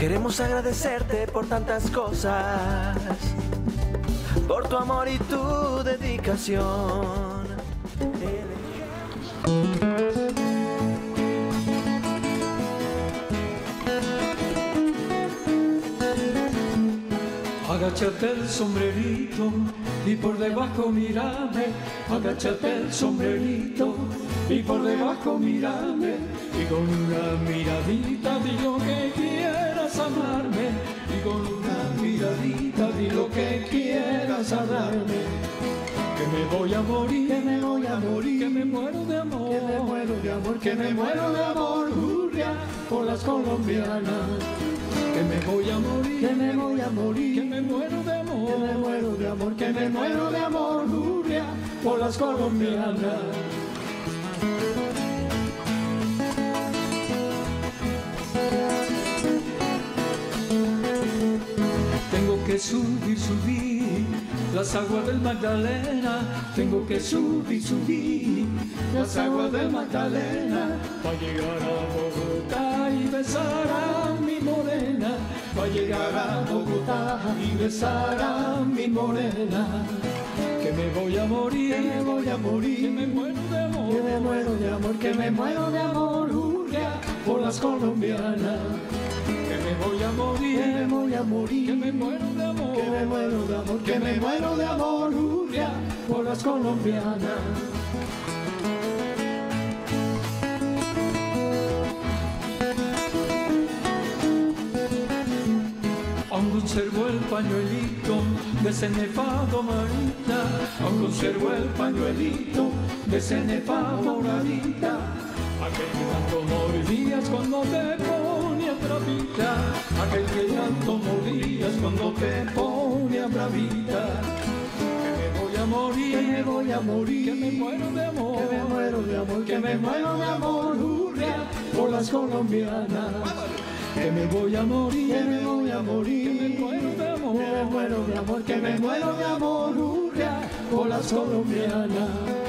Queremos agradecerte por tantas cosas, por tu amor y tu dedicación. Agáchate el sombrerito y por debajo mírame. Agáchate el sombrerito y por debajo mírame. Y con una miradita di lo que quieras amarme. Y con una miradita di lo que quieras amarme. Que me voy a morir, que me voy a morir, que me muero de amor, que me muero de amor, que me muero de amor, hurria, por las colombianas. Que me voy a morir, que me voy a morir, que me muero de amor, que me muero de amor, que me muero de amor, hurria, por las colombianas. Tengo que subir, subir las aguas del Magdalena. Tengo que subir, subir las aguas del Magdalena. Para llegar a Bogotá y besar a mi morena. Para llegar a Bogotá y besar a mi morena. Que me voy a morir, que me voy a morir, que me muero de amor, que me muero de amor, que me muero de amor, hurria, por las colombianas. Que me voy a morir, que me voy a morir, que me muero de amor, que me muero de amor, que me muero de amor, hurria, por las colombianas. Aún conservo el pañuelito de ese nefado marita. Aún conservo el pañuelito de ese nefado marita. Aquel que tanto mordías cuando te ponía bravita. Aquel que tanto mordías cuando te ponía bravita. Que me voy a morir, que me voy a morir, que me muero de amor, que me muero de amor, que me muero de amor, hurria, por las colombianas. Que me voy a morir, que me voy a morir, que me muero de amor, que me muero de amor, que me muero de amor, hurria, por las colombianas.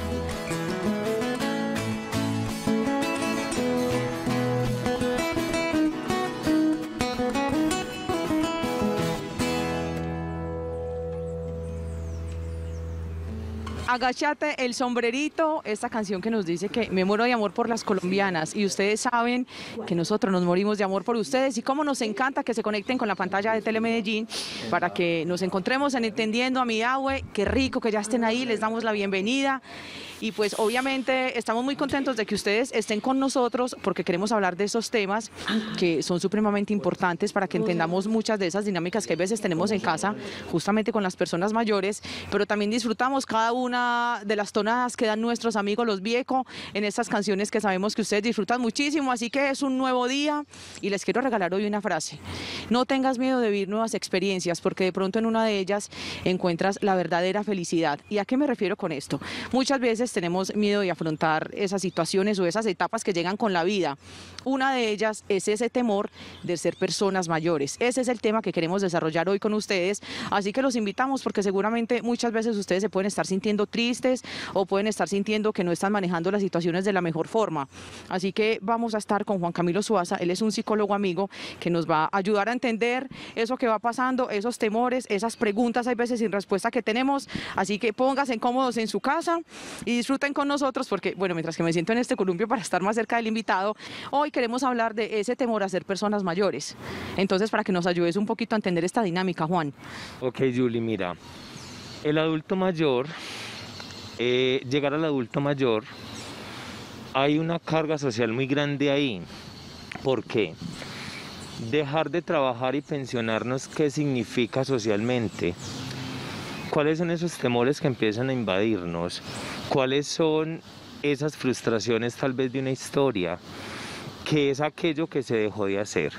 Agáchate el sombrerito, esta canción que nos dice que me muero de amor por las colombianas, y ustedes saben que nosotros nos morimos de amor por ustedes, y cómo nos encanta que se conecten con la pantalla de Telemedellín para que nos encontremos en Entendiendo a mi Yahweh. Qué rico que ya estén ahí, les damos la bienvenida. Y pues obviamente estamos muy contentos de que ustedes estén con nosotros porque queremos hablar de esos temas que son supremamente importantes para que entendamos muchas de esas dinámicas que a veces tenemos en casa justamente con las personas mayores, pero también disfrutamos cada una de las tonadas que dan nuestros amigos los Vieco en estas canciones que sabemos que ustedes disfrutan muchísimo. Así que es un nuevo día y les quiero regalar hoy una frase: no tengas miedo de vivir nuevas experiencias, porque de pronto en una de ellas encuentras la verdadera felicidad. ¿Y a qué me refiero con esto? Muchas veces tenemos miedo de afrontar esas situaciones o esas etapas que llegan con la vida. Una de ellas es ese temor de ser personas mayores. Ese es el tema que queremos desarrollar hoy con ustedes, así que los invitamos porque seguramente muchas veces ustedes se pueden estar sintiendo tristes o pueden estar sintiendo que no están manejando las situaciones de la mejor forma. Así que vamos a estar con Juan Camilo Suaza. Él es un psicólogo amigo que nos va a ayudar a entender eso que va pasando, esos temores, esas preguntas hay veces sin respuesta que tenemos. Así que pónganse cómodos en su casa y disfruten con nosotros porque, bueno, mientras que me siento en este columpio para estar más cerca del invitado, hoy queremos hablar de ese temor a ser personas mayores. Entonces, para que nos ayudes un poquito a entender esta dinámica, Juan. Ok, Julie, mira, el adulto mayor, llegar al adulto mayor, hay una carga social muy grande ahí. ¿Por qué? Dejar de trabajar y pensionarnos, ¿qué significa socialmente? ¿Cuáles son esos temores que empiezan a invadirnos? ¿Cuáles son esas frustraciones tal vez de una historia? ¿Qué es aquello que se dejó de hacer?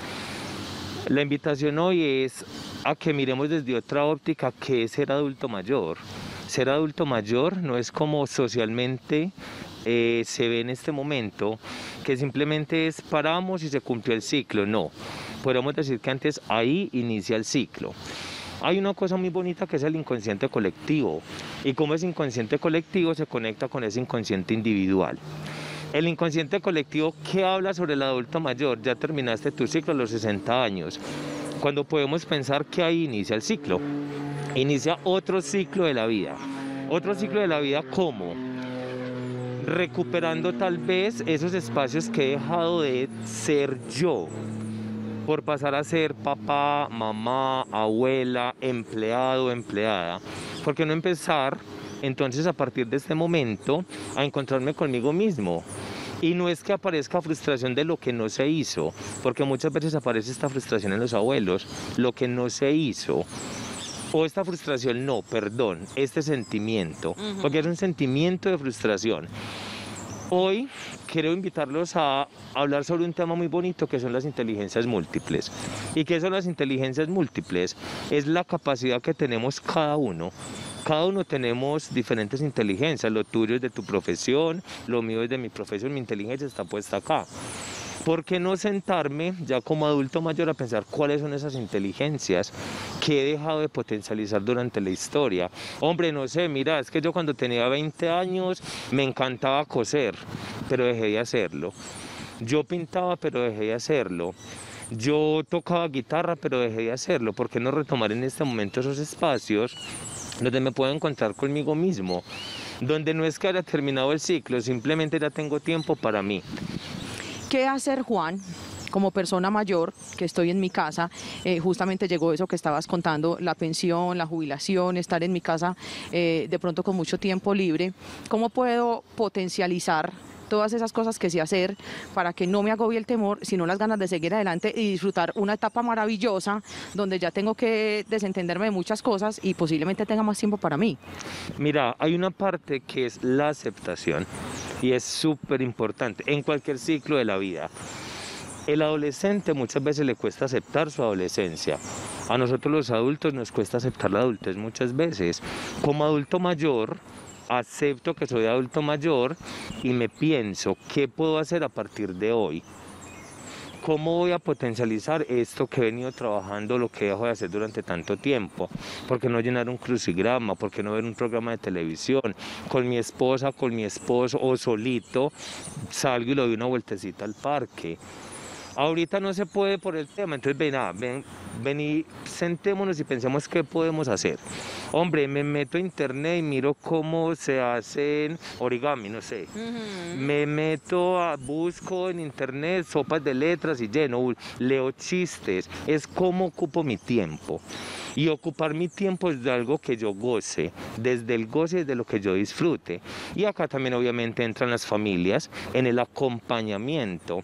La invitación hoy es a que miremos desde otra óptica qué es ser adulto mayor. Ser adulto mayor no es como socialmente se ve en este momento, que simplemente es paramos y se cumplió el ciclo. No, podemos decir que antes ahí inicia el ciclo. Hay una cosa muy bonita que es el inconsciente colectivo, y como ese inconsciente colectivo se conecta con ese inconsciente individual. El inconsciente colectivo, ¿qué habla sobre el adulto mayor? Ya terminaste tu ciclo a los 60 años. Cuando podemos pensar que ahí inicia el ciclo, inicia otro ciclo de la vida. Otro ciclo de la vida, ¿cómo? Recuperando tal vez esos espacios que he dejado de ser yo, por pasar a ser papá, mamá, abuela, empleado, empleada. ¿Por qué no empezar entonces a partir de este momento a encontrarme conmigo mismo? Y no es que aparezca frustración de lo que no se hizo, porque muchas veces aparece esta frustración en los abuelos, lo que no se hizo. O esta frustración, no, perdón, este sentimiento, porque es un sentimiento de frustración. Hoy quiero invitarlos a hablar sobre un tema muy bonito que son las inteligencias múltiples. ¿Y qué son las inteligencias múltiples? Es la capacidad que tenemos cada uno. Cada uno tenemos diferentes inteligencias, lo tuyo es de tu profesión, lo mío es de mi profesión, mi inteligencia está puesta acá. ¿Por qué no sentarme ya como adulto mayor a pensar cuáles son esas inteligencias que he dejado de potencializar durante la historia? Hombre, no sé, mira, es que yo cuando tenía 20 años me encantaba coser, pero dejé de hacerlo. Yo pintaba, pero dejé de hacerlo. Yo tocaba guitarra, pero dejé de hacerlo. ¿Por qué no retomar en este momento esos espacios donde me puedo encontrar conmigo mismo? Donde no es que haya terminado el ciclo, simplemente ya tengo tiempo para mí. ¿Qué hacer, Juan, como persona mayor, que estoy en mi casa? Justamente llegó eso que estabas contando, la pensión, la jubilación, estar en mi casa de pronto con mucho tiempo libre. ¿Cómo puedo potencializar todas esas cosas que sé hacer para que no me agobie el temor, sino las ganas de seguir adelante y disfrutar una etapa maravillosa donde ya tengo que desentenderme de muchas cosas y posiblemente tenga más tiempo para mí? Mira, hay una parte que es la aceptación y es súper importante en cualquier ciclo de la vida. El adolescente muchas veces le cuesta aceptar su adolescencia. A nosotros los adultos nos cuesta aceptar la adultez muchas veces. Como adulto mayor, acepto que soy adulto mayor y me pienso, ¿qué puedo hacer a partir de hoy? ¿Cómo voy a potencializar esto que he venido trabajando, lo que dejo de hacer durante tanto tiempo? ¿Por qué no llenar un crucigrama? ¿Por qué no ver un programa de televisión? Con mi esposa, con mi esposo o solito, salgo y le doy una vueltecita al parque. Ahorita no se puede por el tema, entonces ven y sentémonos y pensemos qué podemos hacer. Hombre, me meto a internet y miro cómo se hacen origami, no sé. Me meto busco en internet sopas de letras y leo chistes. Es cómo ocupo mi tiempo. Y ocupar mi tiempo es de algo que yo goce, desde el goce, desde lo que yo disfrute. Y acá también obviamente entran las familias en el acompañamiento.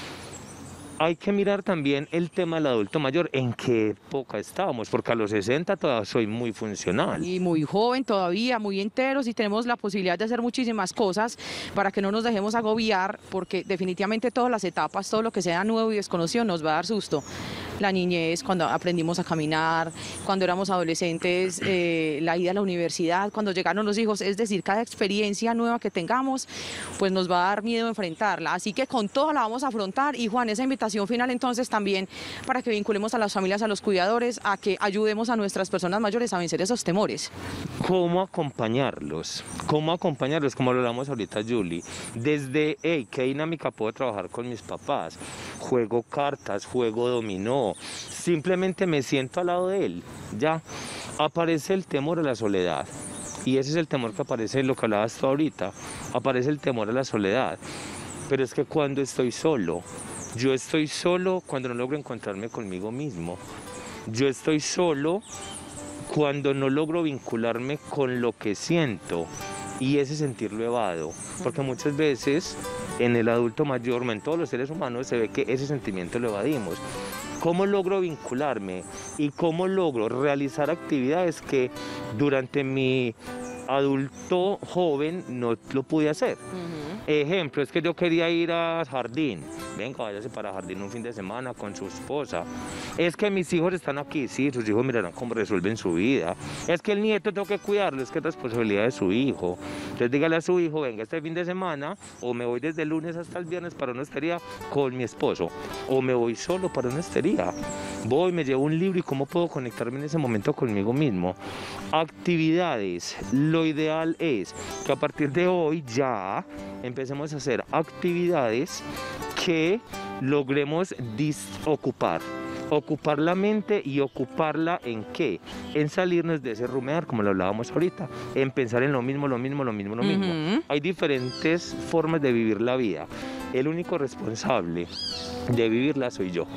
Hay que mirar también el tema del adulto mayor, en qué época estábamos, porque a los 60 todavía soy muy funcional. Y muy joven todavía, muy enteros y tenemos la posibilidad de hacer muchísimas cosas para que no nos dejemos agobiar, porque definitivamente todas las etapas, todo lo que sea nuevo y desconocido nos va a dar susto. La niñez, cuando aprendimos a caminar, cuando éramos adolescentes, la ida a la universidad, cuando llegaron los hijos, es decir, cada experiencia nueva que tengamos, pues nos va a dar miedo enfrentarla. Así que con todo la vamos a afrontar. Y Juan, esa invitación final entonces también para que vinculemos a las familias, a los cuidadores, a que ayudemos a nuestras personas mayores a vencer esos temores. ¿Cómo acompañarlos? ¿Cómo acompañarlos? Como lo hablamos ahorita, Julie. Desde, ¿qué dinámica puedo trabajar con mis papás? Juego cartas, juego dominó. Simplemente me siento al lado de él. Ya aparece el temor a la soledad. Y ese es el temor que aparece en lo que hablabas tú ahorita. Aparece el temor a la soledad. Pero es que cuando estoy solo, yo estoy solo cuando no logro encontrarme conmigo mismo. Yo estoy solo cuando no logro vincularme con lo que siento y ese sentirlo evado. Porque muchas veces en el adulto mayor, en todos los seres humanos, se ve que ese sentimiento lo evadimos. ¿Cómo logro vincularme y cómo logro realizar actividades que durante mi adulto joven no lo pude hacer? Ejemplo, es que yo quería ir a jardín. Venga, váyase para jardín un fin de semana con su esposa. Es que mis hijos están aquí, sí, sus hijos mirarán cómo resuelven su vida. Es que el nieto tengo que cuidarlo, es que es responsabilidad de su hijo. Entonces dígale a su hijo, venga este fin de semana, o me voy desde el lunes hasta el viernes para una hostería con mi esposo, o me voy solo para una hostería. Voy, me llevo un libro y cómo puedo conectarme en ese momento conmigo mismo. Actividades, lo ideal es que a partir de hoy ya empecemos a hacer actividades que logremos ocupar la mente y ocuparla en qué, en salirnos de ese rumiar, como lo hablábamos ahorita, en pensar en lo mismo. Hay diferentes formas de vivir la vida. El único responsable de vivirla soy yo.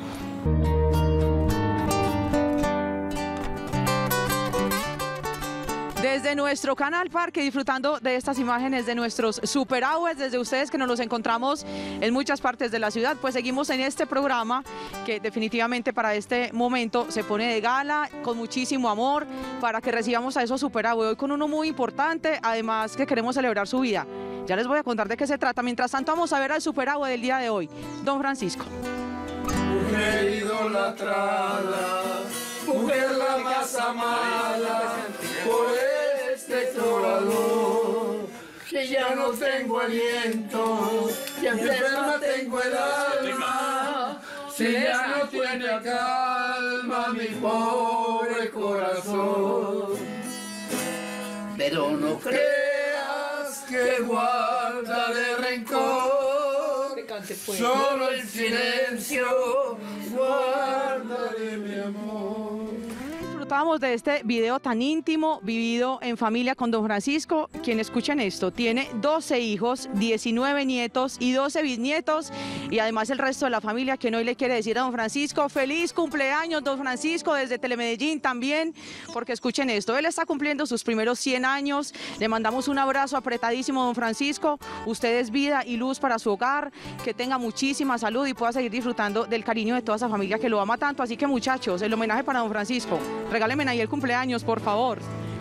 Desde nuestro canal Parque, disfrutando de estas imágenes de nuestros superaguas, desde ustedes que nos los encontramos en muchas partes de la ciudad, pues seguimos en este programa que definitivamente para este momento se pone de gala, con muchísimo amor, para que recibamos a esos superaguas. Hoy con uno muy importante, además que queremos celebrar su vida. Ya les voy a contar de qué se trata. Mientras tanto vamos a ver al superagua del día de hoy, don Francisco. Mujer idolatrada, mujer la más amada, por este trovador, que ya no tengo aliento, que enferma tengo el alma, si ya no tiene calma mi pobre corazón. Pero no creas que guardaré rencor, solo el silencio guardaré mi amor. Disfrutábamos de este video tan íntimo, vivido en familia con don Francisco, quien, escuchen esto, tiene 12 hijos, 19 nietos y 12 bisnietos, y además el resto de la familia, que hoy le quiere decir a don Francisco, feliz cumpleaños, don Francisco, desde Telemedellín también, porque escuchen esto, él está cumpliendo sus primeros 100 años, le mandamos un abrazo apretadísimo, don Francisco, usted es vida y luz para su hogar, que tenga muchísima salud y pueda seguir disfrutando del cariño de toda esa familia que lo ama tanto, así que muchachos, el homenaje para don Francisco. Regálenme ahí el cumpleaños, por favor.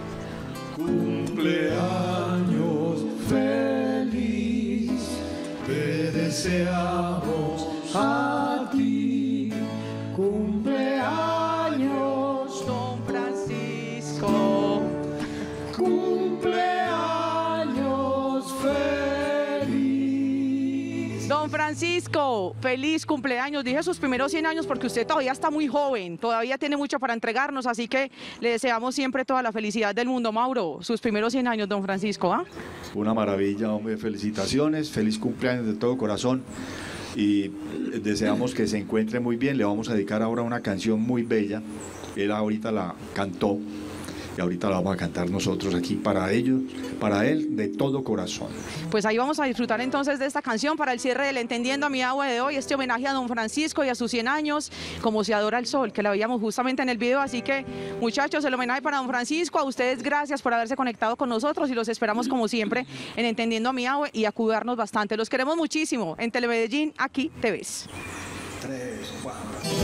Cumpleaños feliz, te deseamos a ti. Cumpleaños, don Francisco. Cumpleaños feliz. Don Francisco, feliz cumpleaños. Dije sus primeros 100 años porque usted todavía está muy joven, todavía tiene mucho para entregarnos, así que le deseamos siempre toda la felicidad del mundo. Mauro, sus primeros 100 años, don Francisco, ¿ah? Una maravilla, hombre, felicitaciones, feliz cumpleaños de todo corazón y deseamos que se encuentre muy bien. Le vamos a dedicar ahora una canción muy bella, él ahorita la cantó y ahorita la vamos a cantar nosotros aquí para ellos, para él, de todo corazón. Pues ahí vamos a disfrutar entonces de esta canción para el cierre del Entendiendo a mi agua de hoy, este homenaje a don Francisco y a sus 100 años, como se adora el sol, que la veíamos justamente en el video, así que muchachos, el homenaje para don Francisco, a ustedes gracias por haberse conectado con nosotros y los esperamos como siempre en Entendiendo a mi agua y a cuidarnos bastante. Los queremos muchísimo en Telemedellín, aquí te ves. 3, 4.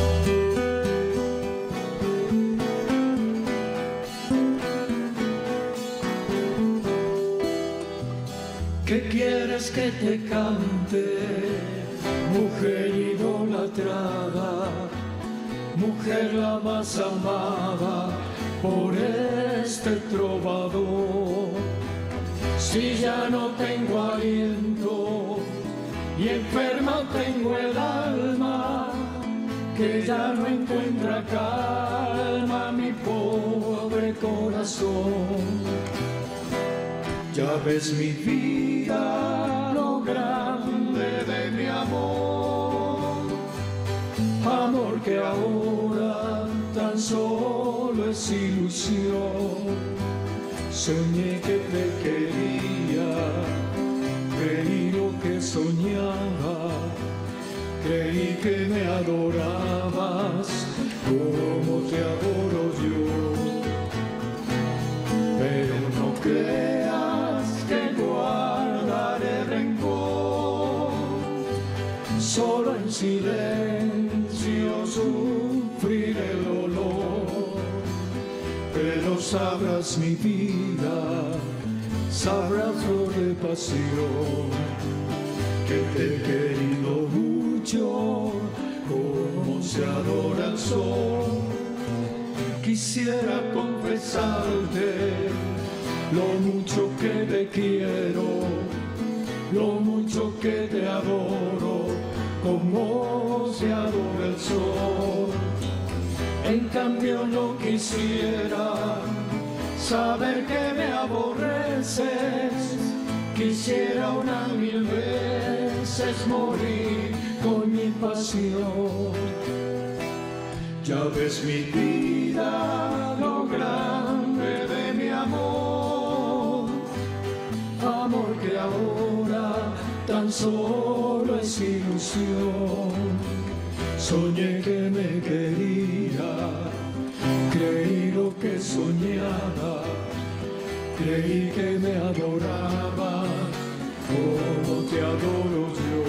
¿Qué quieres que te cante, mujer idolatrada, mujer la más amada por este trovador? Si ya no tengo aliento y enferma tengo el alma, que ya no encuentra calma mi pobre corazón. Ya ves mi vida, lo grande de mi amor, amor que ahora tan solo es ilusión. Soñé que te quería, creí lo que soñaba, creí que me adorabas como te adoro yo. Pero no creas que guardaré rencor, solo en silencio sufriré el dolor. Pero sabrás mi vida, sabrás lo de pasión, que te he querido mucho, como se adora el sol. Quisiera confesarte lo mucho que te quiero, lo mucho que te adoro, como se adora el sol. En cambio no quisiera saber que me aborreces, quisiera una mil veces morir con mi pasión. Ya ves mi vida, lo grande de mi amor, amor que ahora tan solo es ilusión. Soñé que me quería, creí lo que soñaba, creí que me adoraba, como te adoro yo.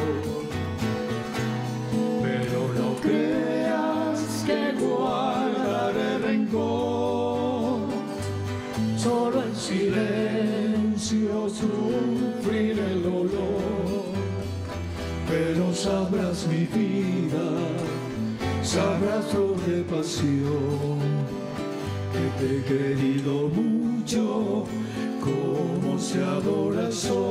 Pero no creas que guardaré rencor, solo en silencio sufrir el dolor. Pero sabrás mi vida, sabrás lo de pasión, que te he querido mucho, como se adora el sol.